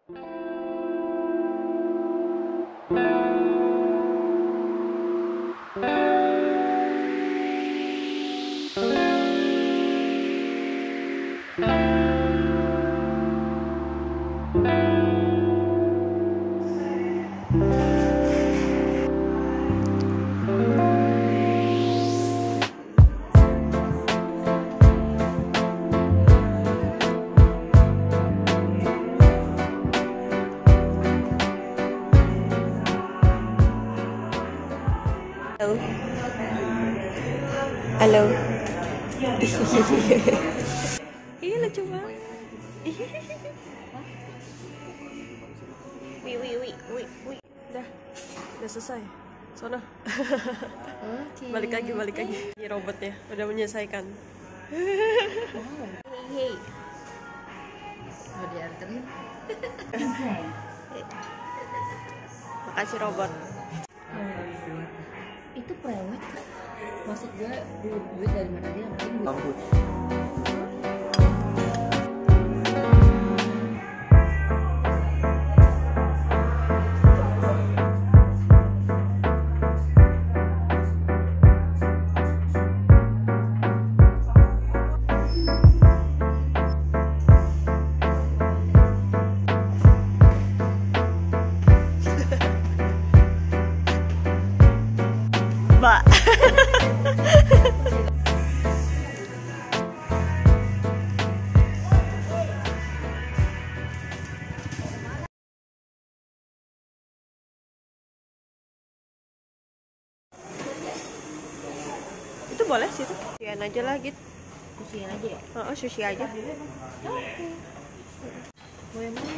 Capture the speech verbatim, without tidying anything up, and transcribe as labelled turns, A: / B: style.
A: Halo. Iya lucu banget. Wi wi wi wi wi. Udah. Udah selesai. Sono.
B: Okay.
A: Balik lagi, balik lagi. Ini robotnya udah menyelesaikan.
B: Wow.
A: Hey.
B: Mau dianterin?
A: Makasih robot.
B: Itu prewed kan? Maksud gue duit duit dari mana dia mungkin duit.
A: Mbak. Itu boleh sih tuh. Sushian aja lah gitu.
B: Sushian aja ya?
A: Oh, sushi aja.
B: Mau yang mana?